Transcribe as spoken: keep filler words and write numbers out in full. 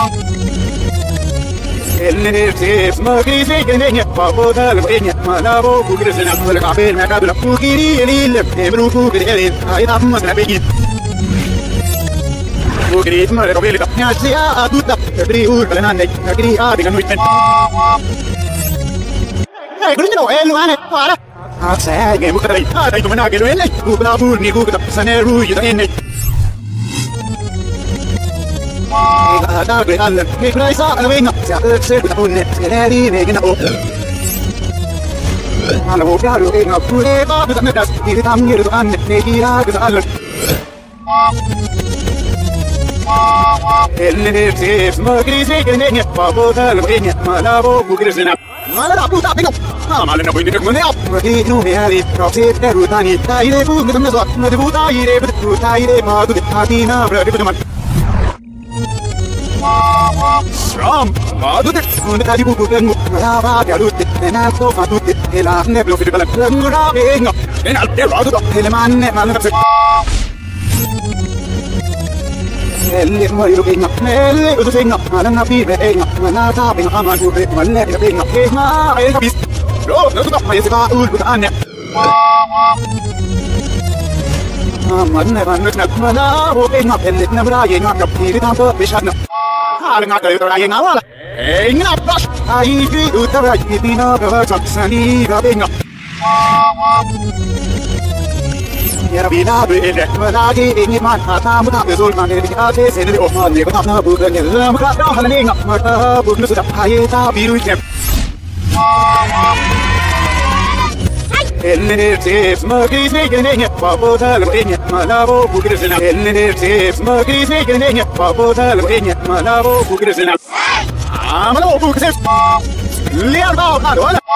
Ellerse smagi zegene papoda lwenya malabo kugresena kula kabel makabla kugiri elil ebru kugiri elil ayda masna begin kugiri mare kabel nyasya aduta ebri ur kalana kugiri adigan witen ay gurino elwane para asa ge mukrai ay to manage elwane kubla burni kugda saneru yidene Ada gelalan, gelalan sa alwinga, sa terse bunne, skeneri negina o. Malo garu inga pure ba buta das, diri tamir an negira gelalan. Elle se smagri se gene pabo alwinga, malabo bugresena. Mala puta pingo. Ah, mala na boinde kone ap. Magi no me ali, proxy terutani, taire bu gudam zo, na debuta ire bu taire ma du hatina brade bu man. Strom, vado de un tadi bubu tengo, la va a lutte, e na to fa tutte, e la ne blo fi bella, una venga, e na te vado, e le manne ma non se. Elle mo io venga, elle uso venga, ma non fi venga, ma na ta venga ma tu ma ne venga, e ma e capis. No, no to ma si va ul anne. Ma ne va non ma na o venga, elle ne braie no capire tanto pesana. Nga kayo tayo nga wala. Eh nga pas. Ay di utara di na ba sani ga benga. Ya bina bele malagi ni man ata muta zul man ni ate sen ni o man ni ka na bu ga ni la ma ka ha ni nga ma ta bu nu sa ay ta biru ke. Elle se smagi se gene papo dal wenya malabo bugresena elle se smagi se gene papo dal wenya malabo bugresena amalo bugres liar ba wala